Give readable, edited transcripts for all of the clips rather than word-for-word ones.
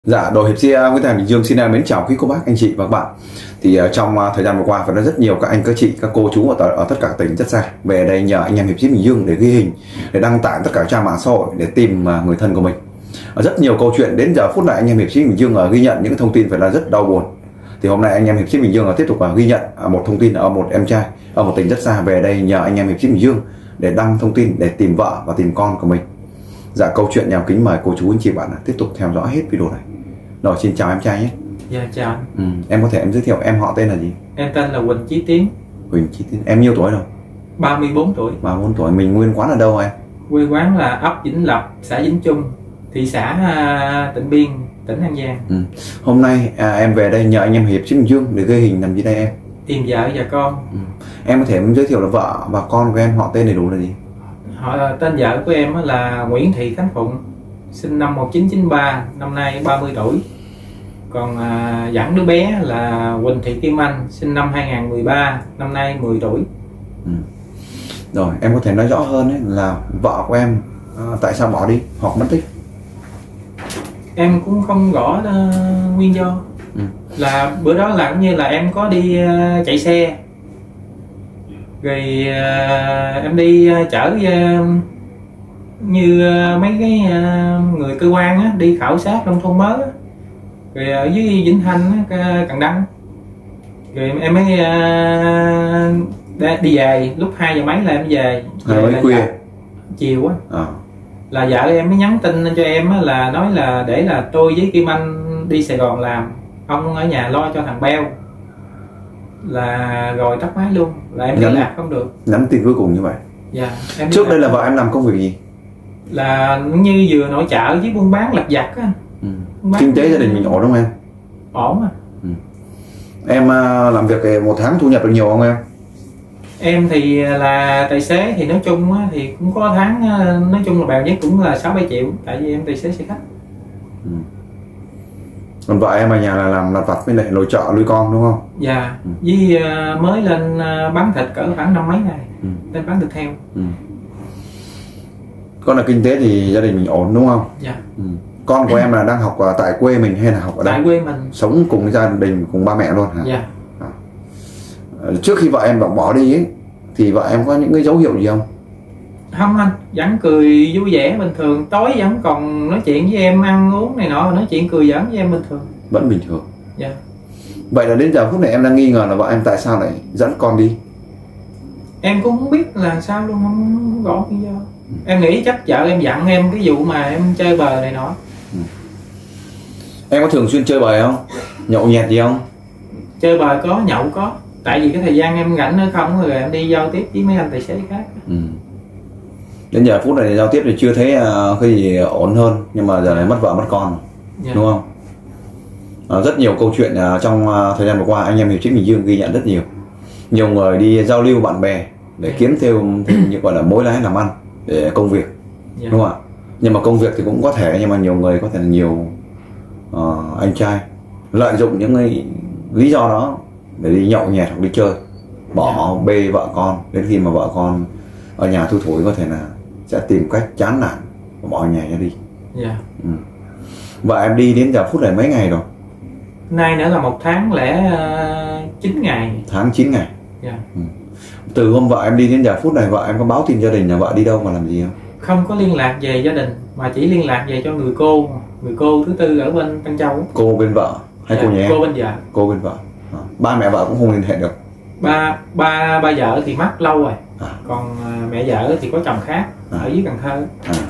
Dạ, đội hiệp sĩ Nguyễn Thành Bình Dương xin mến chào quý cô bác, anh chị và các bạn. Thì trong thời gian vừa qua vẫn rất nhiều các anh, các chị, các cô chú ở tất cả tỉnh rất xa về đây nhờ anh em hiệp sĩ Bình Dương để ghi hình, để đăng tải tất cả trang mạng xã hội để tìm người thân của mình. Rất nhiều câu chuyện đến giờ phút này anh em hiệp sĩ Bình Dương ghi nhận những thông tin phải là rất đau buồn. Thì hôm nay anh em hiệp sĩ Bình Dương tiếp tục ghi nhận một thông tin ở một em trai ở một tỉnh rất xa về đây nhờ anh em hiệp sĩ Bình Dương để đăng thông tin để tìm vợ và tìm con của mình. Dạ, câu chuyện nhà kính mời cô chú anh chị bạn tiếp tục theo dõi hết video này. Rồi, xin chào em trai nhé. Dạ chào anh. Em có thể giới thiệu em họ tên là gì? Em tên là Huỳnh Chí Tiến. Huỳnh Chí Tiến. Em nhiêu tuổi rồi? 34 tuổi. 34 tuổi. Mình nguyên quán ở đâu em? Quê quán là ấp Vĩnh Lập, xã Vĩnh Trung, thị xã Tịnh Biên, tỉnh An Giang. Hôm nay em về đây nhờ anh em hiệp sĩ Bình Dương để ghi hình làm gì đây em? Tìm vợ và con. Em có thể giới thiệu là vợ và con của em họ tên đầy đủ là gì? Tên vợ của em là Nguyễn Thị Khánh Phụng, sinh năm 1993, năm nay 30 tuổi. Còn dẫn đứa bé là Huỳnh Thị Kim Anh, sinh năm 2013, năm nay 10 tuổi. Rồi, em có thể nói rõ hơn ấy, là vợ của em tại sao bỏ đi hoặc mất tích? Em cũng không rõ nguyên do. Là bữa đó là cũng như là em có đi chạy xe, rồi em đi chở như mấy cái người cơ quan á, đi khảo sát nông thôn mới á. Rồi ở dưới Vĩnh Thanh á, Cần Đăng, rồi em mới đi về lúc 2 giờ mấy là em về. 2 mấy khuya chiều á. Là vợ em mới nhắn tin cho em á, là nói là để là tôi với Kim Anh đi Sài Gòn làm, ông ở nhà lo cho thằng Beo. Là rồi tắt máy luôn, là em liên lạc không được. Nhắn tin cuối cùng như vậy. Dạ. Trước đây là vợ em làm công việc gì? Là như vừa nội trợ với buôn bán lặt vặt á. Kinh tế gia đình mình ổn không em? Ổn. Em làm việc 1 tháng thu nhập được nhiều không em? Em thì là tài xế, thì nói chung á, thì cũng có tháng nói chung là bèo nhất cũng là 6-7 triệu, tại vì em tài xế xe khách. Còn vợ em ở nhà là làm lặt vặt với lại nội trợ nuôi con đúng không? Dạ. Với mới lên bán thịt cỡ khoảng 5 mấy ngày, lên bán thịt heo. Còn là kinh tế thì gia đình mình ổn đúng không? Dạ. Con của em là đang học tại quê mình hay là học ở đâu? Tại quê mình. Sống cùng gia đình, cùng ba mẹ luôn hả? Dạ. Trước khi vợ em bỏ đi ấy, thì vợ em có những cái dấu hiệu gì không? Không anh, vẫn cười vui vẻ bình thường, tối vẫn còn nói chuyện với em, ăn uống này nọ, nói chuyện cười giỡn với em bình thường. Vẫn bình thường. Dạ. Vậy là đến giờ phút này em đang nghi ngờ là vợ em tại sao lại dẫn con đi? Em cũng không biết là sao luôn, không rõ lý do. Em nghĩ chắc vợ em dặn em cái vụ mà em chơi bời này nọ. Em có thường xuyên chơi bời không? Nhậu nhẹt gì không? Chơi bời có, nhậu có. Tại vì cái thời gian em rảnh nữa không, rồi em đi giao tiếp với mấy anh tài xế khác. Đến giờ phút này giao tiếp thì chưa thấy cái gì ổn hơn, nhưng mà giờ này mất vợ mất con, đúng không? Rất nhiều câu chuyện trong thời gian vừa qua anh em hiệp sĩ Bình Dương ghi nhận rất nhiều. Nhiều người đi giao lưu bạn bè để kiếm thêm như gọi là mối lái làm ăn để công việc, đúng không ạ? Nhưng mà công việc thì cũng có thể, nhưng mà nhiều người có thể là nhiều anh trai lợi dụng những cái lý do đó để đi nhậu nhẹt hoặc đi chơi, bỏ bê vợ con, đến khi mà vợ con ở nhà thui thủi có thể là sẽ tìm cách chán nản và bỏ nhà ra đi. Vợ em đi đến giờ phút này mấy ngày rồi? Nay nữa là 1 tháng lẻ 9 ngày. Tháng 9 ngày. Từ hôm vợ em đi đến giờ phút này vợ em có báo tin gia đình là vợ đi đâu mà làm gì không? Không có liên lạc về gia đình, mà chỉ liên lạc về cho người cô thứ tư ở bên Tân Châu. Cô bên vợ hay cô nhà em? Cô bên vợ. Cô bên vợ. Ba mẹ vợ cũng không liên hệ được. Ba vợ thì mất lâu rồi. Còn mẹ vợ thì có chồng khác ở dưới Cần Thơ.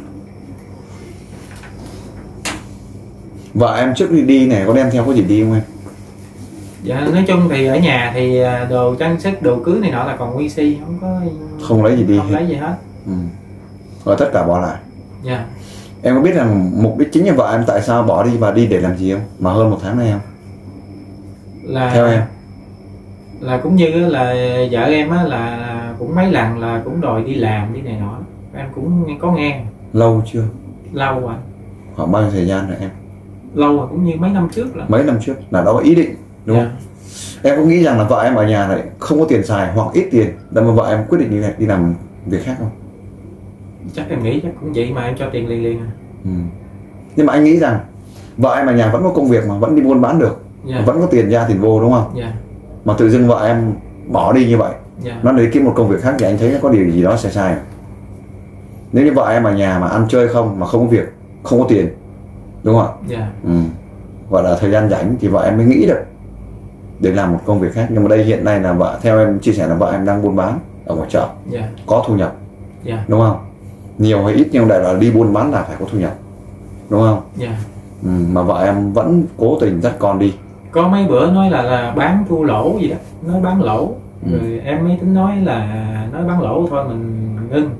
Vợ em trước khi đi này có đem theo có gì đi không em? Dạ, nói chung thì ở nhà thì đồ trang sức, đồ cưới này nọ là còn nguyên si, không lấy gì đi, không lấy gì hết. Rồi tất cả bỏ lại. Dạ. Em có biết rằng mục đích chính của vợ em tại sao bỏ đi và đi để làm gì không? Mà hơn 1 tháng nay không? Là theo em là cũng như là vợ em á, là cũng mấy lần là cũng đòi đi làm đi này nọ, em cũng có nghe. Lâu chưa? Lâu rồi. Khoảng bao nhiêu thời gian rồi em? Lâu rồi, cũng như mấy năm trước rồi. Mấy năm trước là đó có ý định đúng không? Em có nghĩ rằng là vợ em ở nhà này không có tiền xài hoặc ít tiền, để mà vợ em quyết định như này đi làm việc khác không? Chắc em nghĩ chắc cũng vậy mà em cho tiền liền. Nhưng mà anh nghĩ rằng Vợ em ở nhà vẫn có công việc mà vẫn đi buôn bán được, vẫn có tiền ra tiền vô đúng không? Mà tự dưng vợ em bỏ đi như vậy, nó lấy kiếm một công việc khác thì anh thấy nó có điều gì đó sai sai. Nếu như vợ em ở nhà mà ăn chơi không, mà không có việc, không có tiền, đúng không ạ? Gọi là thời gian rảnh thì vợ em mới nghĩ được để làm một công việc khác. Nhưng mà đây hiện nay là vợ, theo em chia sẻ là vợ em đang buôn bán ở ngoài chợ, có thu nhập, đúng không? Nhiều hay ít nhưng đại là đi buôn bán là phải có thu nhập, đúng không? Mà vợ em vẫn cố tình dắt con đi. Có mấy bữa nói là bán thua lỗ gì đó, nói bán lỗ, rồi em mới tính nói là nói bán lỗ thôi mình ngưng.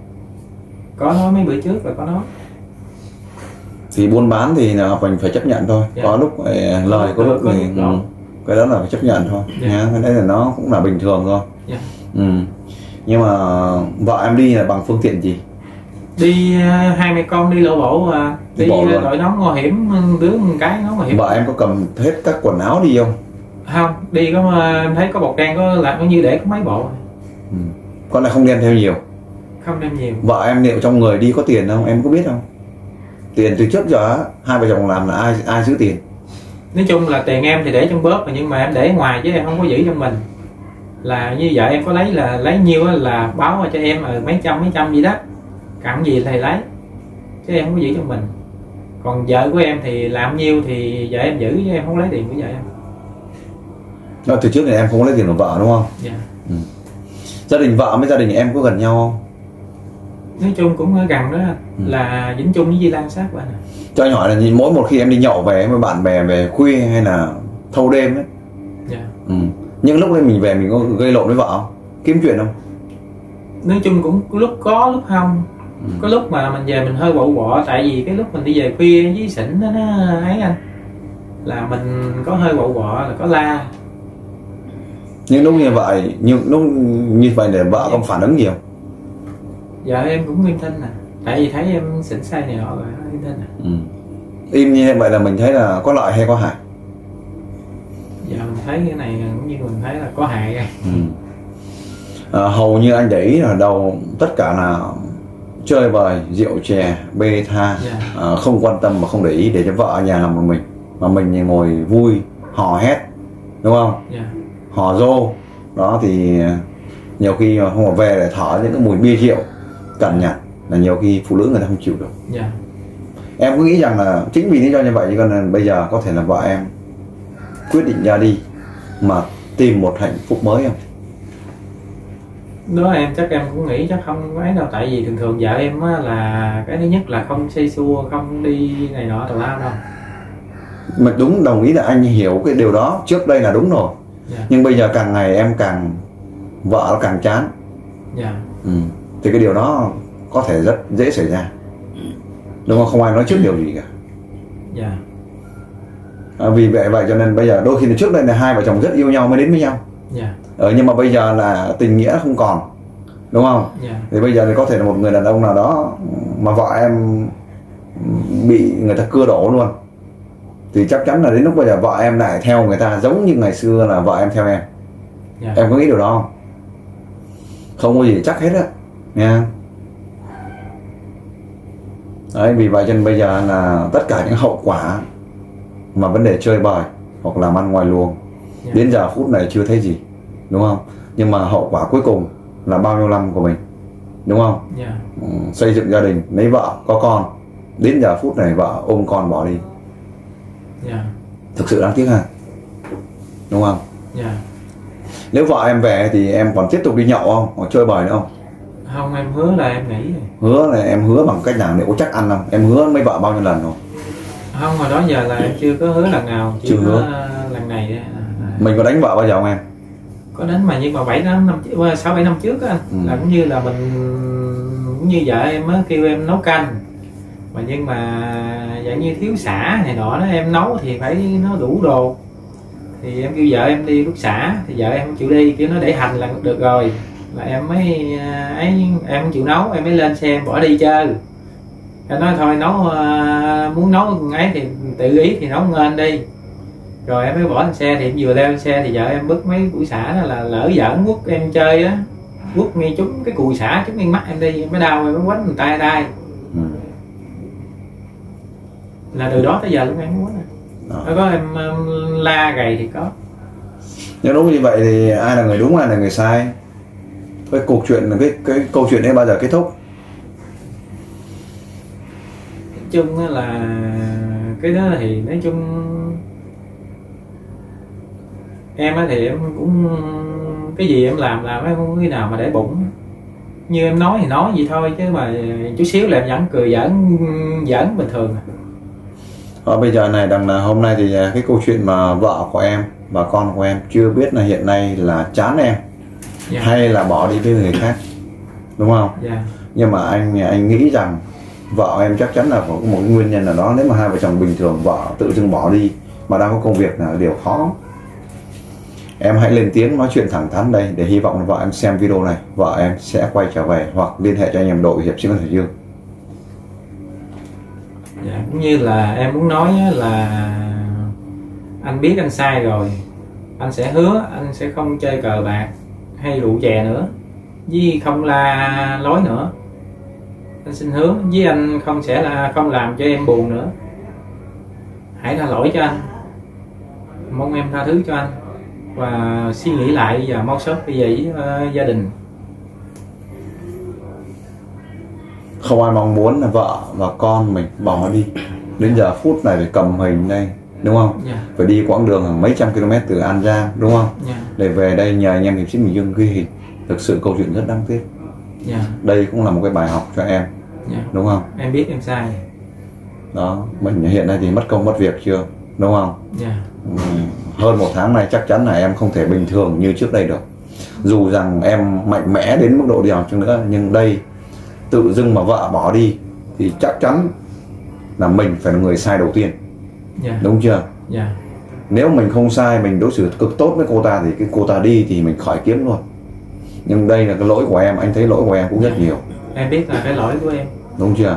Có nói mấy bữa trước là có nói. Thì buôn bán thì là mình phải chấp nhận thôi. Có lúc lời, có lúc thì cái đó là phải chấp nhận thôi. Cái đấy là nó cũng là bình thường thôi. Nhưng mà vợ em đi là bằng phương tiện gì? Đi hai mẹ con đi lộ bộ, đi đội nón nguy hiểm, đứa một cái nón nguy hiểm. Vợ em có cầm hết các quần áo đi không? Không, đi có em thấy có bọc đen, có làm có như để có mấy bộ. Con lại không đem theo nhiều. Không đem nhiều. Vợ em liệu trong người đi có tiền không? Em có biết không? Tiền từ trước giờ hai vợ chồng làm là ai giữ tiền? Nói chung là tiền em thì để trong bóp, nhưng mà em để ngoài chứ em không có giữ trong mình. Là như vợ em có lấy là lấy nhiêu là báo cho em mấy trăm gì đó, cần gì thầy lấy, chứ em không có giữ trong mình. Còn vợ của em thì làm nhiêu thì vợ em giữ, chứ em không lấy tiền của vợ em. Từ trước thì em không có lấy tiền của vợ đúng không? Gia đình vợ với gia đình em có gần nhau không? Nói chung cũng ở gần đó, là Vĩnh Trung với Di Lan sát bạn. Cho anh hỏi là mỗi một khi em đi nhậu về với bạn bè về khuya hay là thâu đêm ấy, những lúc đấy mình về mình có gây lộn với vợ không? Kiếm chuyện không? Nói chung cũng có lúc có, lúc không. Có lúc mà mình về mình hơi bộn bọ, tại vì cái lúc mình đi về khuya với xỉn đó nó ấy anh, là mình có hơi bộn bọ, là có la. Nhưng lúc như vậy, như vậy để vợ không phản ứng nhiều? Dạ em cũng im thinh tại vì thấy em xỉn say này họ rồi im thinh Im như vậy là mình thấy là có lợi hay có hại? Dạ mình thấy cái này cũng như mình thấy là có hại. Hầu như anh để ý là đâu tất cả là chơi bời, rượu chè, bê tha, không quan tâm mà không để ý, để cho vợ ở nhà làm một mình, mà mình thì ngồi vui hò hét, đúng không? Hò rô đó thì nhiều khi không có về để thở những cái mùi bia rượu cằn nhằn, là nhiều khi phụ nữ người ta không chịu được. Em có nghĩ rằng là chính vì lý do như vậy cho nên bây giờ có thể là vợ em quyết định ra đi mà tìm một hạnh phúc mới không? Đó em chắc em cũng nghĩ chắc không có ấy đâu, tại vì thường thường vợ em á, là cái thứ nhất là không xây xua, không đi này nọ tào lao đâu. Mà đúng, đồng ý là anh hiểu cái điều đó, trước đây là đúng rồi. Nhưng bây giờ càng ngày em càng vợ nó càng chán. Thì cái điều đó có thể rất dễ xảy ra, đúng không? Không ai nói trước điều gì cả. Vì vậy cho nên bây giờ đôi khi là trước đây là hai vợ chồng rất yêu nhau mới đến với nhau. Nhưng mà bây giờ là tình nghĩa không còn, đúng không? Thì bây giờ thì có thể là một người đàn ông nào đó mà vợ em bị người ta cưa đổ luôn, thì chắc chắn là đến lúc bây giờ vợ em lại theo người ta giống như ngày xưa là vợ em theo em. Em có nghĩ điều đó không? Không có gì chắc hết á nha. Đấy, vì vậy cho nên bây giờ là tất cả những hậu quả mà vấn đề chơi bời hoặc làm ăn ngoài luồng đến giờ phút này chưa thấy gì, đúng không? Nhưng mà hậu quả cuối cùng là bao nhiêu năm của mình, đúng không? Xây dựng gia đình, lấy vợ, có con, đến giờ phút này vợ ôm con bỏ đi. Thực sự đáng tiếc ha, đúng không? Nếu vợ em về thì em còn tiếp tục đi nhậu không? Hoặc chơi bời nữa không? Không, em hứa là em nghỉ rồi. Hứa là em hứa bằng cách nào để có chắc ăn không? Em hứa mấy vợ bao nhiêu lần rồi? Không, hồi đó giờ là em chưa có hứa lần nào, chưa hứa lần này. Mình có đánh vợ bao giờ không em? Có đánh mà, nhưng mà 6-7 năm trước á, là cũng như là mình cũng như vợ em á kêu em nấu canh, mà nhưng mà dạng như thiếu xả này nọ đó, em nấu thì phải nó đủ đồ, thì em kêu vợ em đi đút xả, thì vợ em không chịu đi, kêu nó để hành là được rồi, là em mới ấy, em không chịu nấu, em mới lên xe em bỏ đi chơi. Em nói thôi nấu muốn nấu ấy thì tự ý thì nấu lên đi, rồi em mới bỏ lên xe. Thì em vừa leo lên xe thì vợ em bứt mấy củi xả đó, là lỡ giỡn quất em chơi á, quất ngay trúng cái cùi xả trúng ngay mắt em đi, em mới đau, em mới quánh tay. là từ đó tới giờ lúc em muốn nó có em la gầy thì có. Nhưng đúng như vậy thì ai là người đúng, ai là người sai? Cái cuộc chuyện, cái câu chuyện ấy bao giờ kết thúc? Nói chung là cái đó thì nói chung em thì em cũng cái gì em làm em không có khi nào mà để bụng. Như em nói thì nói vậy thôi, chứ mà chút xíu là em vẫn cười giỡn bình thường. Bây giờ này đằng là hôm nay thì cái câu chuyện mà vợ của em và con của em chưa biết là hiện nay là chán em hay là bỏ đi với người khác, đúng không? Nhưng mà anh nghĩ rằng vợ em chắc chắn là có một cái nguyên nhân nào đó. Nếu mà hai vợ chồng bình thường vợ tự dưng bỏ đi mà đang có công việc là điều khó. Em hãy lên tiếng nói chuyện thẳng thắn đây, để hy vọng là vợ em xem video này, vợ em sẽ quay trở về hoặc liên hệ cho anh em đội hiệp sĩ Quân Hải Dương. Dạ, cũng như là em muốn nói là anh biết anh sai rồi, anh sẽ hứa anh sẽ không chơi cờ bạc hay rượu chè nữa, với không la lối nữa. Anh xin hứa với anh không làm cho em buồn nữa. Hãy tha lỗi cho anh, mong em tha thứ cho anh và suy nghĩ lại và mau sớm đi về với gia đình. Không ai mong muốn là vợ và con mình bỏ đi. Đến giờ phút này phải cầm hình đây, đúng không? Phải đi quãng đường hàng mấy trăm km từ An Giang, đúng không? Để về đây nhờ anh em hiệp sĩ Bình Dương ghi hình. Thực sự câu chuyện rất đáng tiếc. Đây cũng là một cái bài học cho em, đúng không? Em biết em sai. Đó, mình hiện nay thì mất công mất việc chưa, đúng không? Hơn một tháng này chắc chắn là em không thể bình thường như trước đây được. Dù rằng em mạnh mẽ đến mức độ nào chăng nữa, nhưng đây tự dưng mà vợ bỏ đi thì chắc chắn là mình phải là người sai đầu tiên. Đúng chưa? Nếu mình không sai, mình đối xử cực tốt với cô ta thì cái cô ta đi thì mình khỏi kiếm luôn. Nhưng đây là cái lỗi của em, anh thấy lỗi của em cũng rất nhiều. Em biết là cái lỗi của em. Đúng chưa?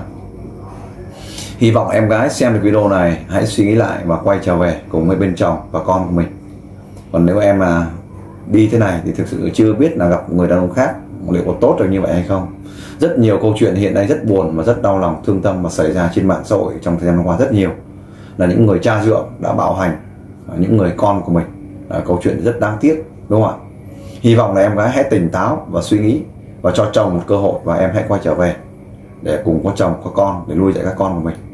Hy vọng em gái xem được video này hãy suy nghĩ lại và quay trở về cùng với bên chồng và con của mình. Còn nếu em mà đi thế này thì thực sự chưa biết là gặp người đàn ông khác liệu có tốt được như vậy hay không. Rất nhiều câu chuyện hiện nay rất buồn và rất đau lòng, thương tâm mà xảy ra trên mạng xã hội trong thời gian qua rất nhiều. Là những người cha dượng đã bạo hành những người con của mình. Câu chuyện rất đáng tiếc, đúng không ạ? Hy vọng là em gái hãy tỉnh táo và suy nghĩ và cho chồng một cơ hội, và em hãy quay trở về để cùng có chồng có con để nuôi dạy các con của mình.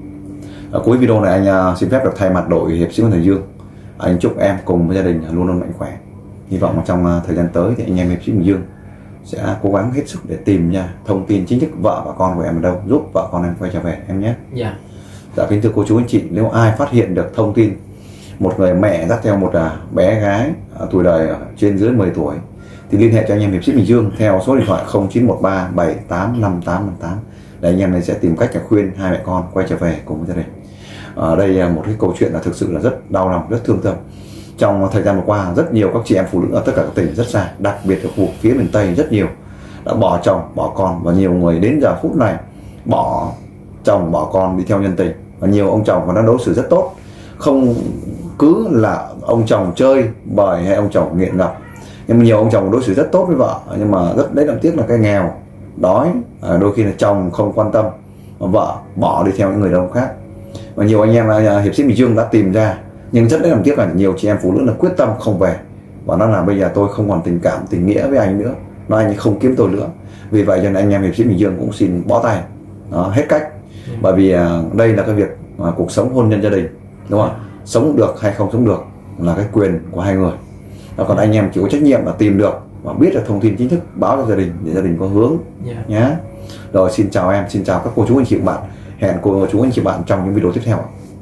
Ở cuối video này anh xin phép được thay mặt đội hiệp sĩ Quân Hải Dương, anh chúc em cùng với gia đình luôn luôn mạnh khỏe. Hy vọng trong thời gian tới thì anh em hiệp sĩ Bình Dương sẽ cố gắng hết sức để tìm ra thông tin chính thức vợ và con của em ở đâu, giúp vợ con em quay trở về em nhé. Dạ kính thưa cô chú anh chị, nếu ai phát hiện được thông tin một người mẹ dắt theo một bé gái tuổi đời trên dưới 10 tuổi thì liên hệ cho anh em hiệp sĩ Bình Dương theo số điện thoại 0913 785858 để anh em này sẽ tìm cách khuyên hai mẹ con quay trở về cùng với gia đình. Ở đây là một cái câu chuyện là thực sự là rất đau lòng, rất thương tâm. Trong thời gian vừa qua rất nhiều các chị em phụ nữ ở tất cả các tỉnh rất xa, đặc biệt ở khu vực phía miền Tây rất nhiều đã bỏ chồng bỏ con, và nhiều người đến giờ phút này bỏ chồng bỏ con đi theo nhân tình, và nhiều ông chồng còn đang đối xử rất tốt, không cứ là ông chồng chơi bời hay ông chồng nghiện ngập, nhưng mà nhiều ông chồng đối xử rất tốt với vợ, nhưng mà rất đấy đáng tiếc là cái nghèo đói, đôi khi là chồng không quan tâm, vợ bỏ đi theo những người đàn ông khác. Và nhiều anh em hiệp sĩ Bình Dương đã tìm ra, nhưng rất đấy đáng tiếc là nhiều chị em phụ nữ là quyết tâm không về, và nó là bây giờ tôi không còn tình cảm tình nghĩa với anh nữa, nói anh không kiếm tôi nữa. Vì vậy cho nên anh em hiệp sĩ Bình Dương cũng xin bó tay, hết cách. Bởi vì đây là cái việc cuộc sống hôn nhân gia đình, đúng không? Sống được hay không sống được là cái quyền của hai người. Còn anh em chỉ có trách nhiệm là tìm được và biết được thông tin chính thức báo cho gia đình để gia đình có hướng nhé. Rồi xin chào em, xin chào các cô chú anh chị và bạn. Hẹn cô chú anh chị bạn trong những video tiếp theo.